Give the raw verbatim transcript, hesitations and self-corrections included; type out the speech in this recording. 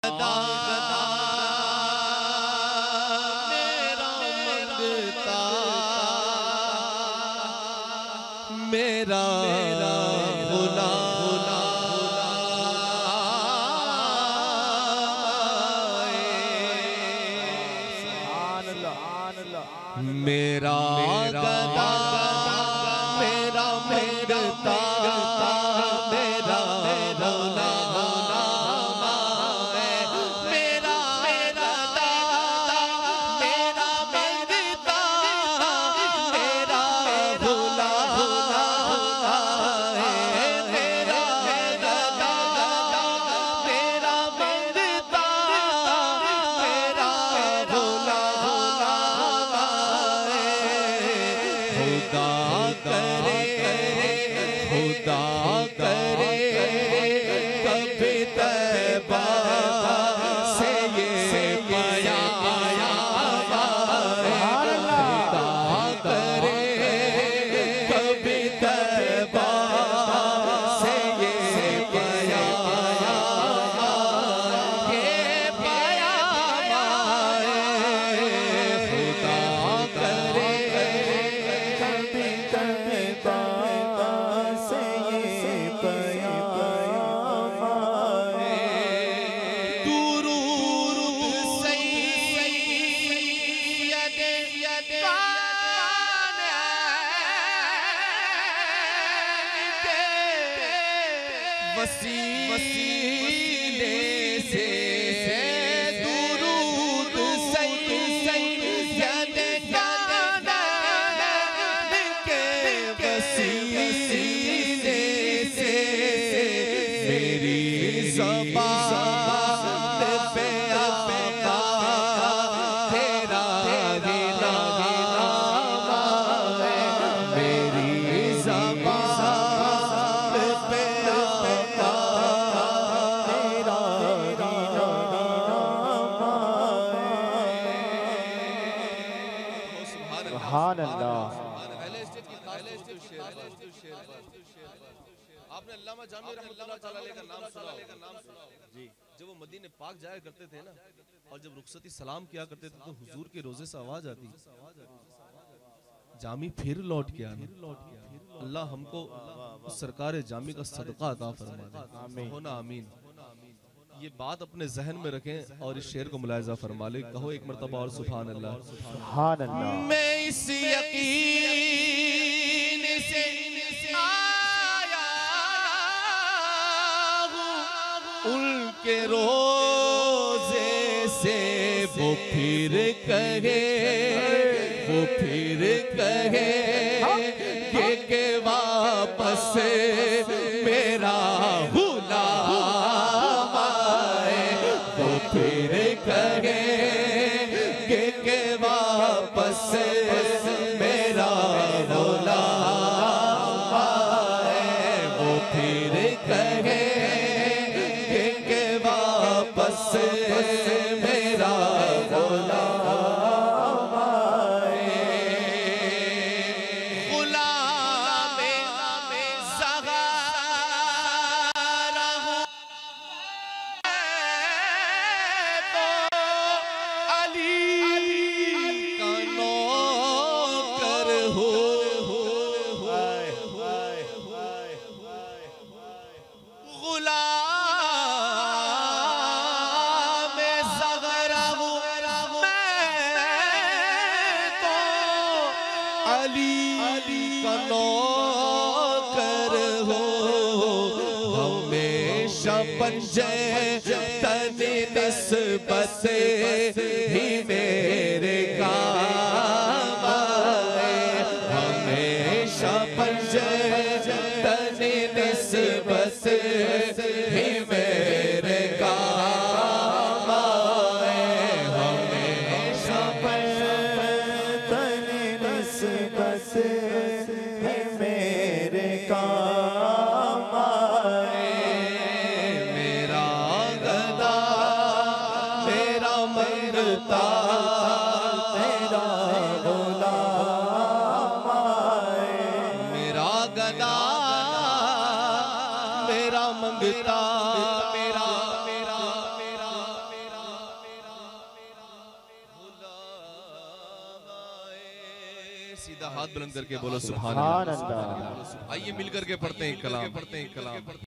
मेरा गुलाम मेरा गदा मेरा मंगता मेरा वसीले से दुरूद सैयद कायनात के वसीले से मेरी ज़बान पे आका तेरा नाम है मेरी ज़बान पे आपने अल्लामा जामी रहमतुल्लाह तआला अलैह का नाम सुना जी। जब वो मदीने पाक जाया करते थे ना और जब रुखसती सलाम किया करते थे तो हुजूर के रोजे से आवाज आती जामी फिर लौट के आना। अल्लाह हमको सरकार जामी का सदका अता फरमा दे होना आमीन। ये बात अपने जहन में रखें और इस शेर को मुलाहिजा फरमा ले। कहो एक मर्तबा और सुभान अल्लाह सुभान अल्लाह। मैं इस यकीन से आया हूँ उनके रोजे से वो फिर कहे वो फिर कहे के, के वापस मेरा गुलाम आए वो फिर कहे के, के वापस मेरा गुलाम आए वो फिर कहे के, के वापस मेरा गुलाम पंजे तनी निस्बत ही मेरे काम आए हमेशा पंजे तनी निस्बत ही मेरे काम आए हमेशा पंजे तनी निस्बत ही मेरे काम आए मेरा गुलाम आए मेरा गदा मेरा मंगता मेरा मेरा मेरा सीधा हाथ बुलंद करके बोलो सुभान सुभान अल्लाह। अल्लाह। आइए मिलकर के पढ़ते हैं कलाम, पढ़ते हैं कलाम।